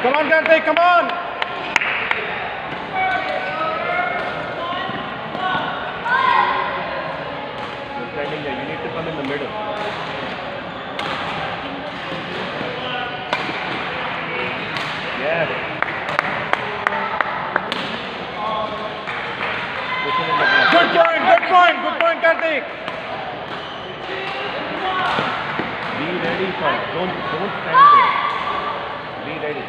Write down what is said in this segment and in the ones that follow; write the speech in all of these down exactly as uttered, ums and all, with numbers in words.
Come on, Karthik, come on! You're standing there, you need to come in the middle. Yes. Good point, good point, good point, Karthik. Be ready, sir. Don't, don't stand there. Be ready.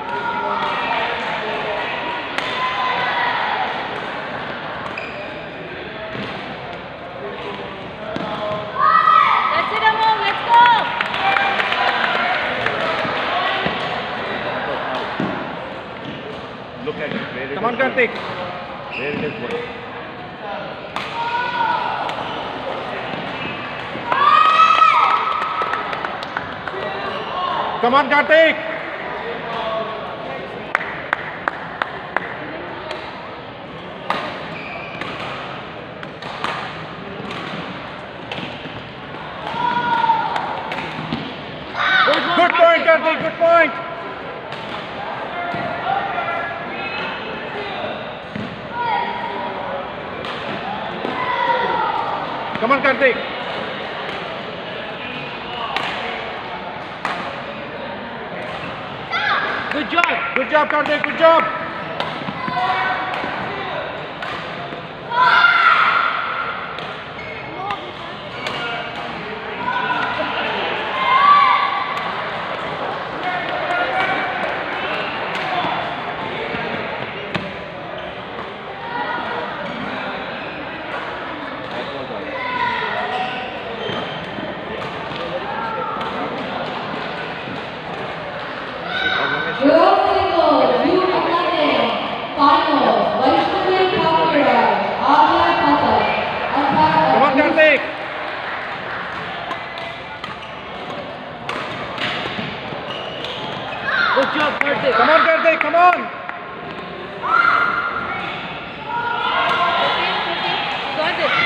That's it, Amol. Let's go. Look at it. Where it Come on, is Karthik. going. Where it is going. Come on, Karthik. Good point, Karthik. Good point. Come on, Karthik. Good job. Good job, Karthik. Good job. Girls singles, you have nothing. Finals, Vaishnavi Kakirai, Avya Pathak. Come on, Karthik. Good job, Karthik. Come on, Karthik. Come on. Got it.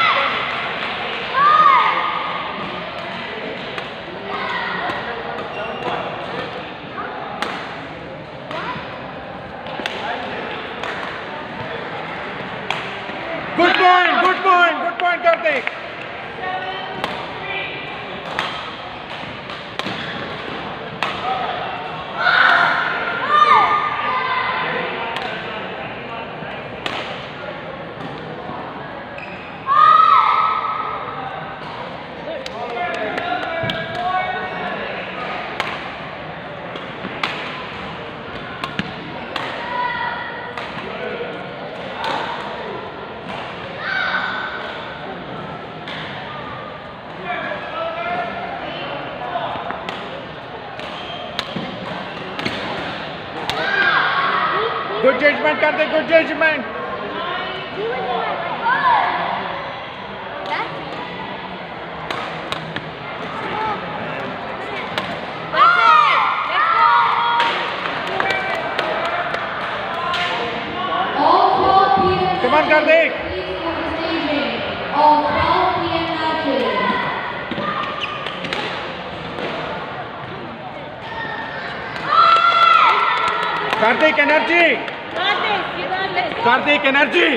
Good point. Good point. Good point, Karthik. Good judgment, Karthik. Good judgment. All twelve P M Come on, Karthik. Please come to staging. All twelve P M matches. Karthik, energy. Got this. You got this. Karthik, energy.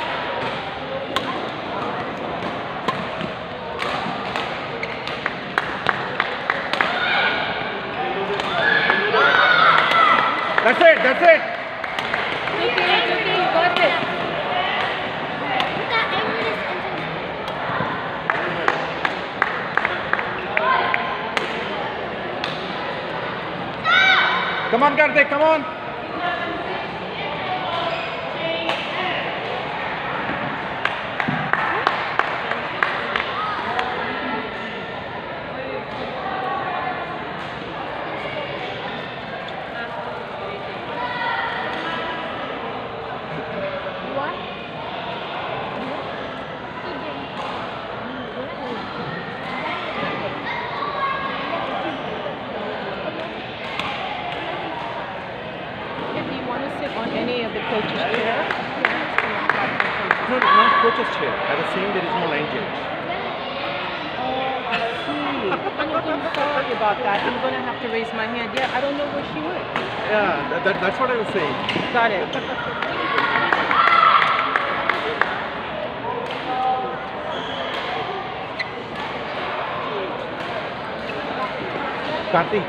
That's it. That's it. Okay, okay, you got this. Come on, Karthik. Come on. On any of the coaches' chair. No, not coach's chair. I was saying there is no line change. Oh, I see. I'm sorry about that. I'm gonna have to raise my hand. Yeah, I don't know where she went. Yeah, that, that, that's what I was saying. Got it. Karthik.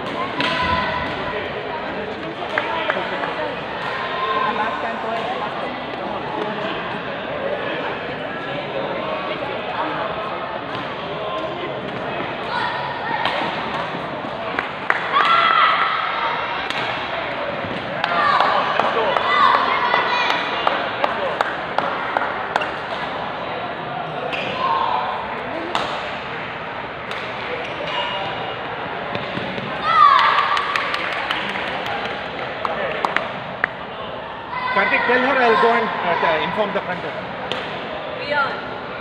Karthik, tell her I'll go and uh, inform the front desk. Beyond.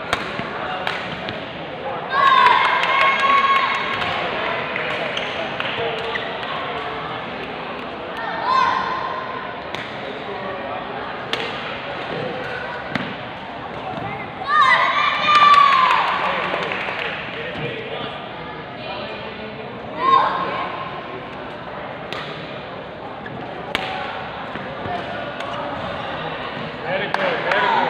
Very good, very good.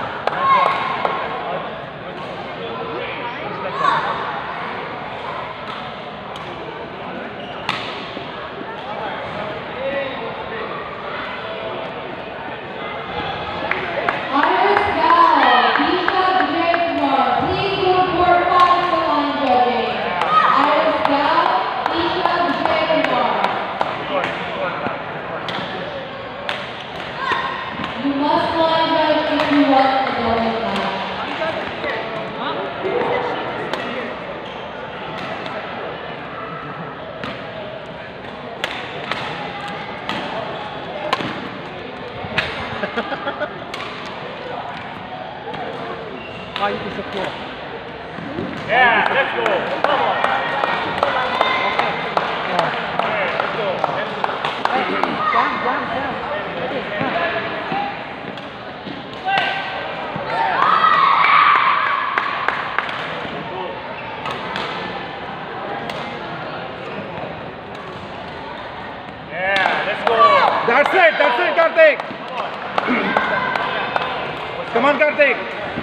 Iris Gal, Disha Vijaykumar, please go for five the line judging. Iris Gal, Disha Vijaykumar. You must line judge if you want the doubles match. Why you disappear? Yeah, let's go. Come on. Okay, let's go. Down, down, down. Okay, huh. Yeah, let's go. That's it, that's it, Karthik. Come on, Karthik.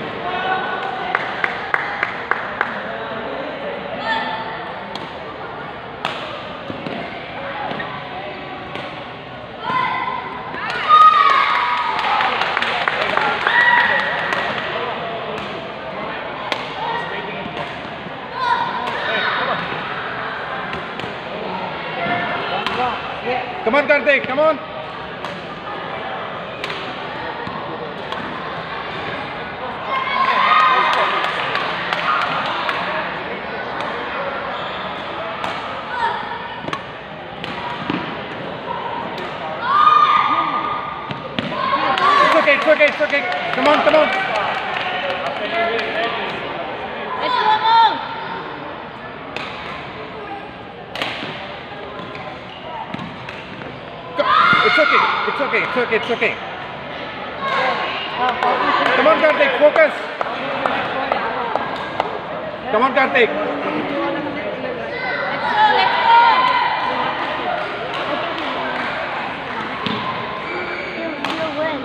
Come on, Karthik, come on. It's okay, it's okay, it's okay. Come on, come on. Let's go, Mom. It's okay, it's okay, it's okay, it's okay. Come on, Karthik, focus. Come on, Karthik. Let's go, let's go. You'll win.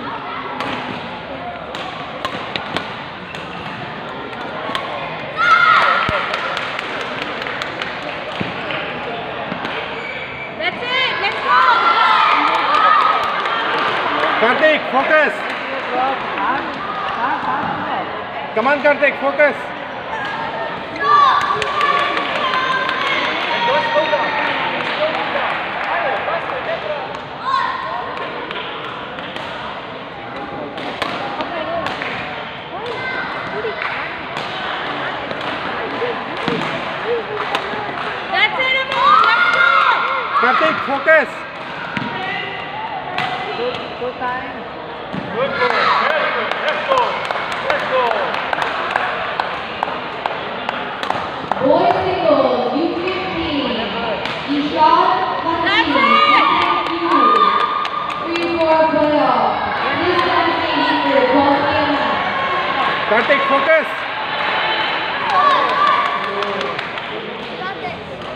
That's it, let's go. Karthik, focus. Come on, Karthik, focus. That's it, Amol, let's go. Karthik, focus. Good, good time. Good go. Very good. Let's go. Let's go. Boys singles, U fifteen. Ishan That's Hakim, it. three four playoff. This conversation for quality and match. Karthik, focus.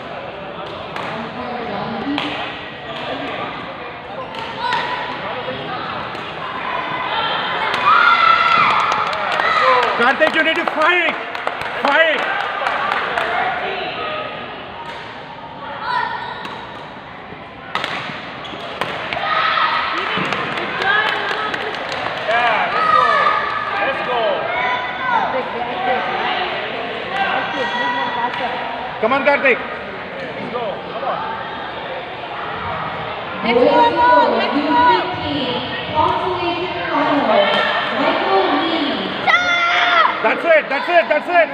Come on, Karthik. Let's go. Come on. Let's go, Amol. Let's go. U fifteen Consolation Finals. Michael Lee. That's it. That's it. That's it.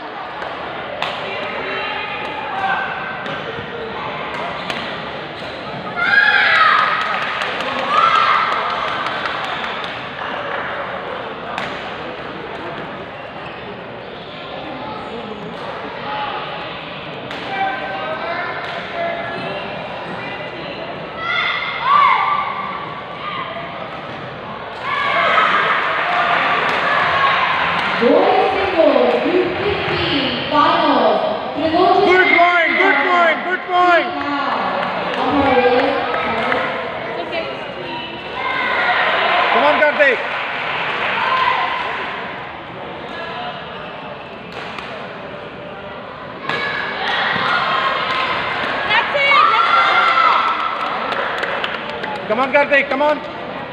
Boys singles U fifteen Finals. Trilogy. Good point. Good point. Good point. Okay. Come on, Karthik. That's it. Let's go. Come on, Karthik. Come on.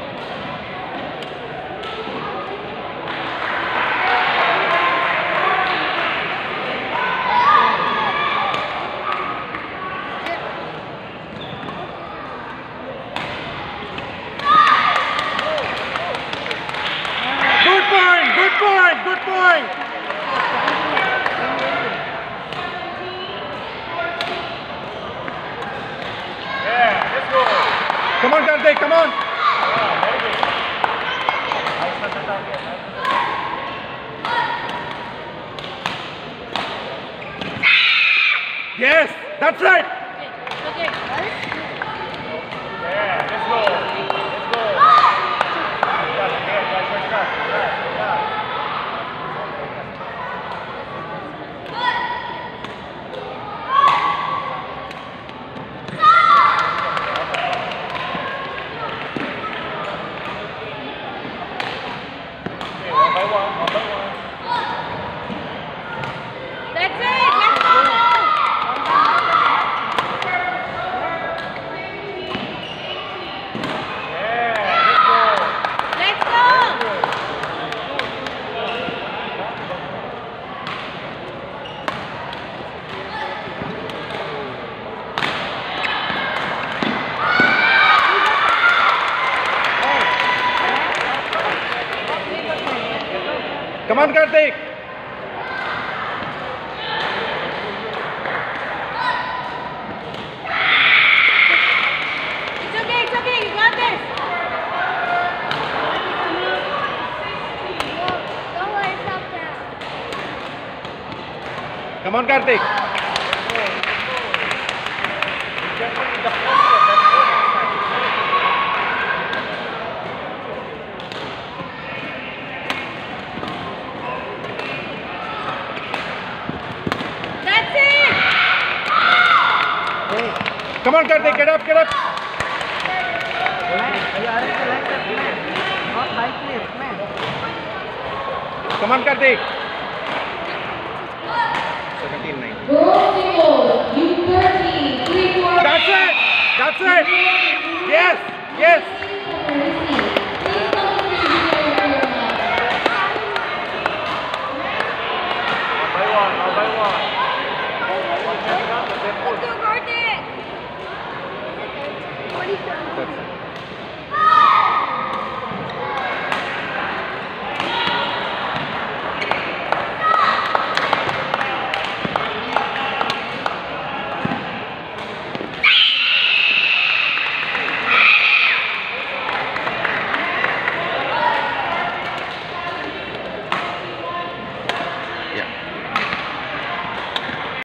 Good point. Good point. Good point. Yeah, let's go. Come on, Karthik. Come on. Yeah, very good. Nice touch attack here. Nice touch attack. Yes. That's right. Okay. Yeah, let's go. Let's go. Yeah, yeah, guys, let's go. Yeah, yeah. Okay, one by one, one by one. That's it. Let's go. Yeah, let's go. Let's go. Come on, Karthik. It's okay. It's okay. You got this. Come on, Karthik. That's it. Come on, Karthik. Get up. Get up. Come on, Karthik. seventeen nine. Girls singles U thirteen three four. That's it. That's it. Yes. Yes.